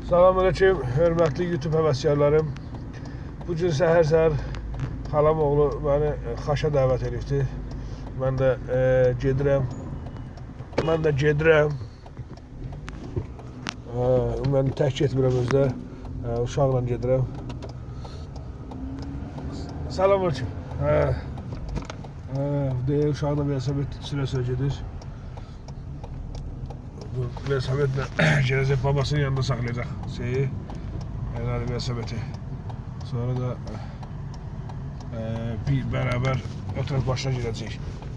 Salamünaleyküm, hörmətli YouTube həvəskarlarım. Bu gün səhər-səhər xalam oğlu məni Xaşa dəvət edibdi. Mən də gedirəm. Mən tək getmirəm özdə. Uşaqla gedirəm. Salamünaleyküm. Uşaqla velosiped sürə-sürə gedir. Bu velosipedlə gələcək babasının yanında saxlayacaq velosipedi. Sonra da bir bərabər oturaq başına girəcək.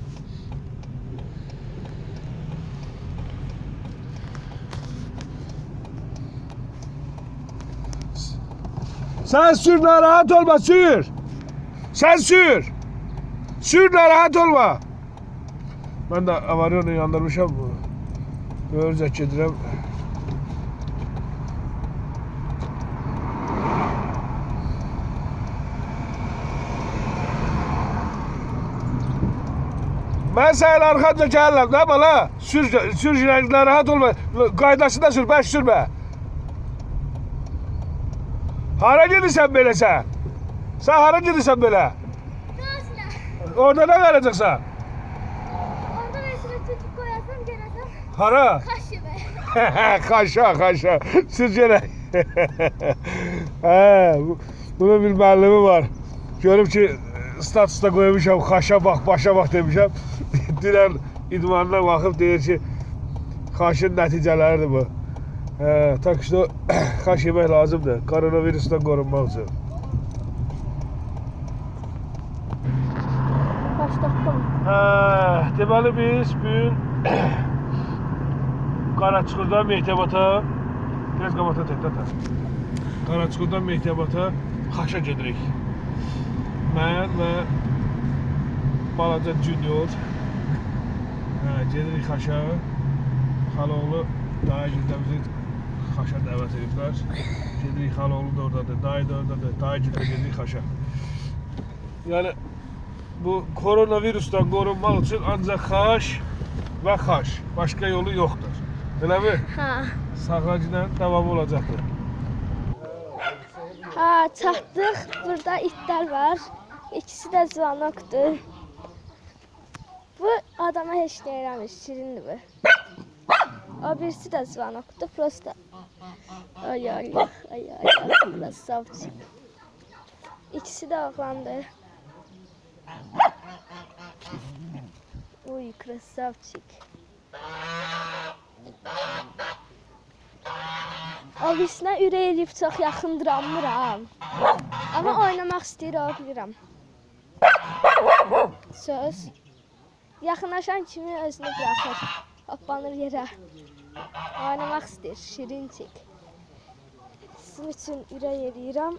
Sen sür, narahat olma, sür. Sen sür. Sür, narahat olma. Ben de avaryonu yandırmışam. Böylece gedirəm. Ben senin arkanca gəlirəm, ne bala? Sür, narahat olma. Qaydasında sür, beş sürme. Hara gidirsən belə sən? Sən hara gidirsən belə? Orada ne verəcəksən? Orada mesela çocuk koyarsam gelesem. Hara? Kaşı be. Xaşa. Sür gələk. Bunun bir müəllimi var. Görüb ki, statusda qoymuşam, Xaşa bax, başa bax demişəm. Dünən idmanına baxıb deyir ki, Xaşın nəticələridir bu. Tak işte Xaş yemək lazımdır, koronavirusdan qorunmaq üçün. Başlattım. Deməli biz bugün Qaraçuxurdan Mehtiyabata, biraz qabata tək. Qaraçuxurdan Mehtiyabata Xaşa gedirik. Mən və balaca Junior gedirik Xaşa. Xaloğlu daha gündəmizi Xaşa dəvət ediblər. Gedirik, xaloğlu da oradadır, dayı da oradadır, dayı gündə gedirik Xaşa. Yəni bu koronavirusdan qorunmaq üçün ancaq Xaş və Xaş. Başqa yolu yoxdur. Elə mi? Ha. Sağlacıyla davamı olacaqdır. Ha, çatdıq. Burada itlər var. İkisi də zvanokdur. Bu adama heç deyirəmiş, şirindir bu. O birisi də zvanokdur, prosta. Ay, krasavçik. İkisi də oğlandır. Uy, krasavçik. O birisinə ürək eləyib çox yaxın duramıram. Amma oynamaq istəyir, o bilirəm. Söz. Yaxınlaşan kimi özünü bırakır. Hoppanır yerə. Oynamaq istəyir, şirincik. Sizin üçün ürək eləyirəm.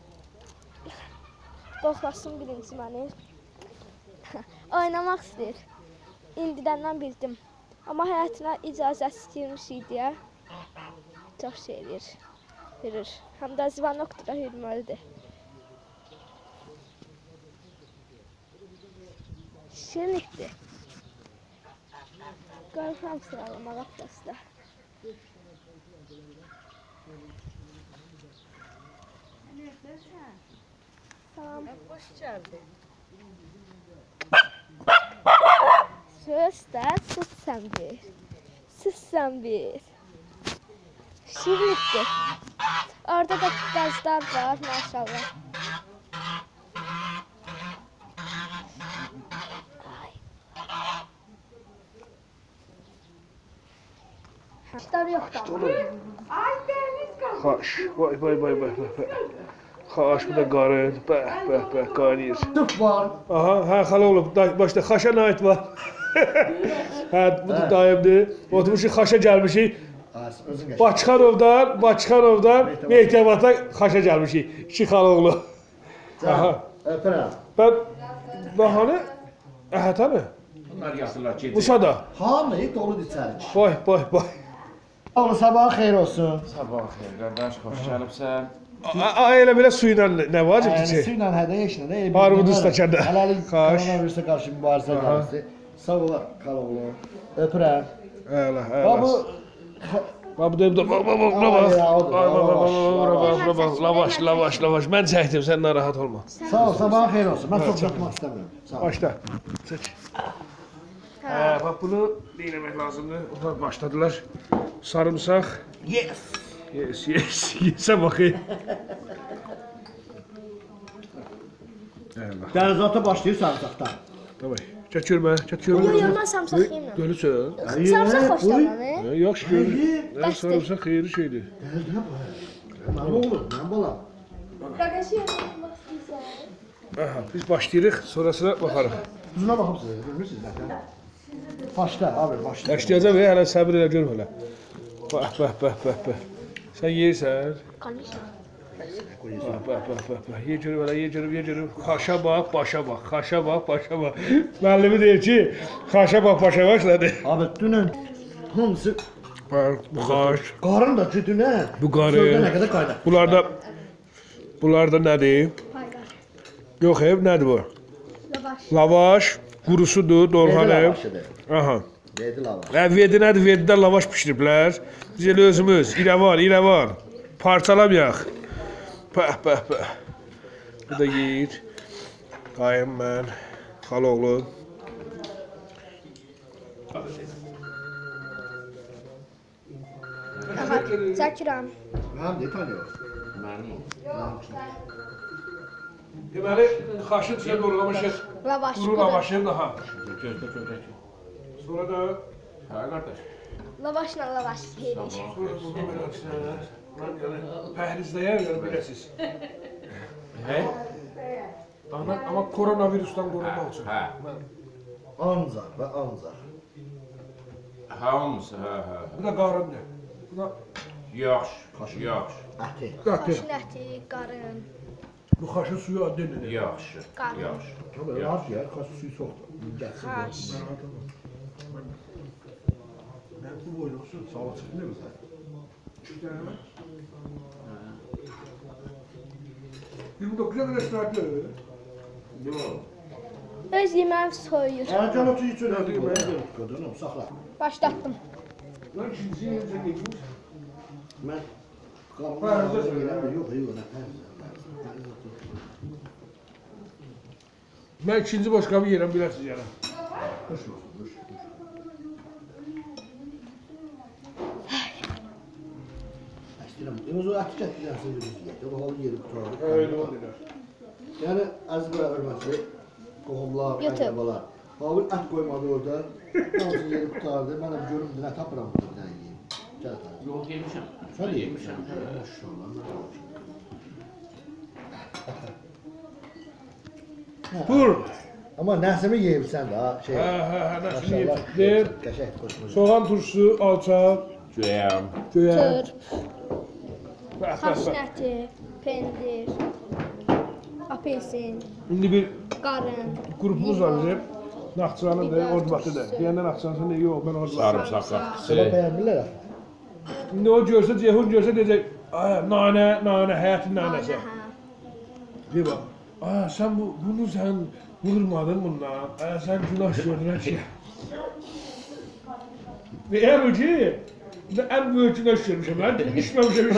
Qoxlasın birinci məni. Oynamaq istəyir. İndidəndən bildim. Amma həyatına icazəsi girmişik deyə çox şey verir. Həm də zvanokdur, hürməlidir. Şirinlikdir. Qorxam sıralamağa prosta. Neredesin? Tamam. Hoş geldin. Söz də sus sən bir. Şirinlikdir. Orada da qazlar var, maşallah. Kitabı yoxdur. Ay deniz kızı. Xaş, vay. Xaş, bu da qarın, bəh, qaynayır. Tüp var. Aha, hə, xaloğlu, başda Xaşa nə aid var? Hə, bu da dayımdır. Oturmuşuq Xaşa gəlmişik. Bakıxanovdan Mehtiyabata Xaşa gəlmişik. İki xaloğlu. Aha. Öpürəm. Ben hanı? Əhətəni? Bunlar yaxşılar gedir. Uşada. Hamı dolu içərik. Vay. Oğlu sabahın xeyir olsun. Sabah xeyir, qardaş, xoş gəlibsən. Elə belə su ilə nə vacibdir ki? Su ilə hədə heç nə. Armud stəkanda. Hələlik Xaş. koronavirusa qarşı mübarizə gəlirsə. Sağ ol, Xaloğlu. Öpürəm. Əla. Bax bu Bax bu da bura bax. Lavaş. Mən çəkdim, sən narahat olma. Sağ ol, sabahın xeyir olsun. Mən çox yatmaq istəmirəm. Sağ ol. Başla. Çək. Bax bunu deyilmək lazımdır. Onlar başladılar. Sarımsaq. Yes. Yes. Yesə baxayım. Eyvallah. Dənizatı başlayır sarımsaqdan. Davay. Çəkirmə. Yox, mən samsaq yeyirəm. Görürsən? Samsaq xoşlanır. Yaxşı görür. Sarımsaq xeyirli şeydir. Dənizdə bu. Mənim oğlum, mənim balam. Qaqaşı yemək istəyirsən. Aha, biz başlayırıq, sonrasına baxarıq. Uzuna baxımsınız, görmürsünüz zaten. Başla, abi başla. Başlayacağım hələ səbir elə gör hələ. Bax. Sən yeyirsən? Qanışa. Bax. Ye görür. Xaşa bax, başa bax. Müəllimi deyir ki, xaşa bax, başa bax nədir? Abi dünən hamısı Bu xaş. qarın da cüdünə. Bu qarı. Sözdə nə qədər qayda. Bunlarda nədir? Hayqar. Yox, nədir bu? Lavaş. Lavaş, qurusudur, dorğanı. Aha. Yedi lavaş. Verdi nədir? Verdidə lavaş bişiriblər. Biz elə özümüz, irəvar. Parçalamayaq. Bəh. Bu da yeyir. Qayım mən, xaloğlu. Aha, çəkirəm. Mənim də tanıyor. Deməli, xaşın içində doğramışıq. Lavaş. Quru lavaşı daha. Gözdə görək. Sonra da Hə, qardaş. Lavaşla lavaş yeyirik. sonra bunu belə içinə. Pəhrizdəyər yəni beləsiz. Hə? Amma koronavirusdan qorunmaq üçün. Hə. Ancaq və ancaq. Hə, olmuşsa, hə. Bu da qarındır. Bu da Yaxşı. Əti. Xaşın əti, qarın. bu xaşın suyu adındır. Yaxşı. Qarın. Tabii rahat yer, kaşı suyu soğuktur. Gəlsin. Xaş. Mən bu boyluqsun. Sağ ol, çıxdın mı sən? 3 dənə. 29'a kadar süratli. Öz yeməyim soyuyur. Can otu hiç öyle değil. Kadınım, saxla. Başlatdım. Lan ikinci yerimize geliyoruz. Mən Pərzə Yox, nə Ben ikinci başka bir yerim bilirsiniz yani. İstəyirəm. O əti gətirəcəksən yürüyüşə. O halı yeri tutarıq. Öyle oldular. Yəni əziz və hörmətli qohumlar, əqrabalar. Habil ət qoymadı orada. Hamısı yeri tutardı. Mən də görüm nə tapıram bir dənə yeyim. Gəl sən. Yox, yemişəm. Sən də yemişsən. Maşallah. Dur. Amma nəsimi yeyibsən də ha şey. Nasıl yiyip? Qəşəng qoşmuş. Soğan turşusu, alçaq, Göyəm. göyər. Tır, xaşın əti, pendir, apelsin, Şimdi bir qarın. grubumuz var bizim. Naxçıvanıdır, Ordubadlıdır. Deyəndə Naxçıvanı deyir, yox, mən Ordubadlı. Sarımsaq Sabah qatqısı. bəyənmirlər ha. Şimdi o görsə, Ceyhun görsə deyəcək, nanə, həyatın nanəsi. Deyir bax, sən bunu sən vurmadın bundan, sən günah gördün ki. Ve eğer ki, en büyük günah görmüşüm ben, içmemişim.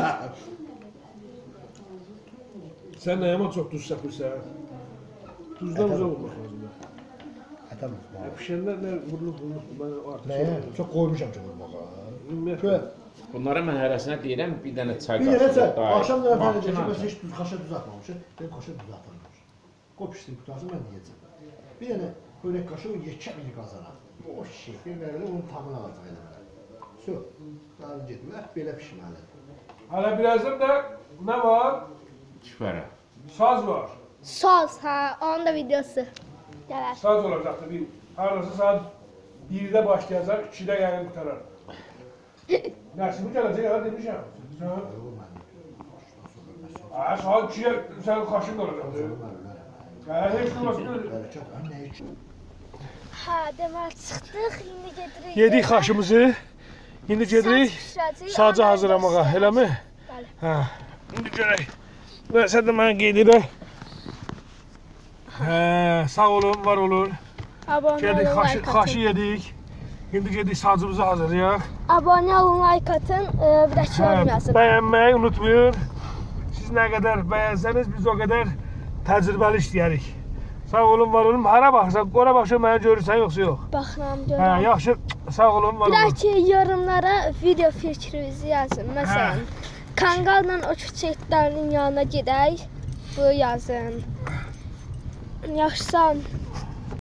Sen ne ama çok tuz sapırsan. Tuzdan uzak olmak lazım. Atam. Pişenler ne vurulur, ben artık Nəyə? Çox qoymuşam ki vurmağa. Bilmiyorum. Bunların mən hərəsinə deyirəm, bir dənə çay Bir yerə çək. dair. Axşam da Baxın, deyəcək ki, bəs heç xaşa duz atmamışıq. Mən xaşa duz atmamışam. Qoy pişsin qutarsın, mən deyəcəm. Bir dənə xörək qaşı o yekə bir qazana. O şey, bir mərələ onun tamını alacaq eləmələr. Sö, dalın getmə, belə pişməlidir. Hala birazdan da ne var? Kifərə. Saz var. Saz, onun da videosu. Gələr. Saz olacaktı bir. Harası saat 1'de başlayacak, 2'de yarın kurtarır. Nəsimi gələcək ya demişəm. Saat 2'ye sənin xaşın da olacaqdır. Heç olmasın. Bərəkət, nə üçün? Deməli çıxdıq, indi gedirik. Yedik xaşımızı. İndi gedirik sacı hazırlamağa, eləmi? Bəli. Hə. İndi görək. Və sən də mənə qeyd edək. Hə, sağ olun, var olun. Abunə Geldik olun, like xaşı atın. yedik. İndi gedik sacımızı hazırlayaq. Abone olun, like atın, bir də yorum yazın. Bəyənməyi unutmayın. Siz nə qədər bəyənsəniz biz o qədər təcrübəli işləyərik. Sağ olun, var olun. Hara baxırsan, ora baxırsan məni görürsən yoxsa yox? Baxıram, Hə, görürəm. yaxşı. Sağ olun, var Bir olun. dahaki yorumlara video fikrinizi yazın. Məsələn, Kanqalla o küçüklərin yanına gedək. Bu yazın. Yaxşı, sağ olun.